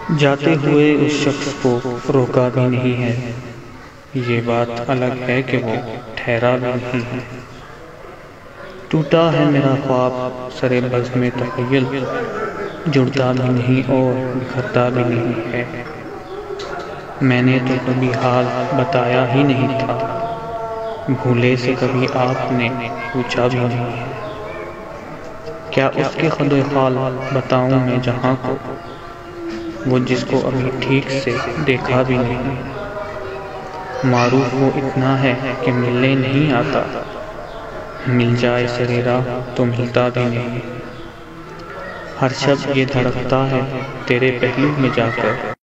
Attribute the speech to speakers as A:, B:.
A: जाते हुए उस शख्स को रोका भी नहीं है, ये बात अलग है कि वो ठहरा भी नहीं है। टूटा है मेरा ख्वाब सरे बज़्म तख़य्युल, जुड़ता भी नहीं और बिखरता भी नहीं है। मैंने तो कभी हाल बताया ही नहीं था, भूले से कभी आपने पूछा भी नहीं है। क्या उसके ख़ुद ख़ाल बताऊं मैं जहां को, वो जिसको अभी ठीक से देखा भी नहीं। मारूफ वो इतना है कि मिलने नहीं आता, मिल जाए सरेरा तो मिलता भी नहीं। हर शब्द ये धड़कता है तेरे पहलू में जाकर,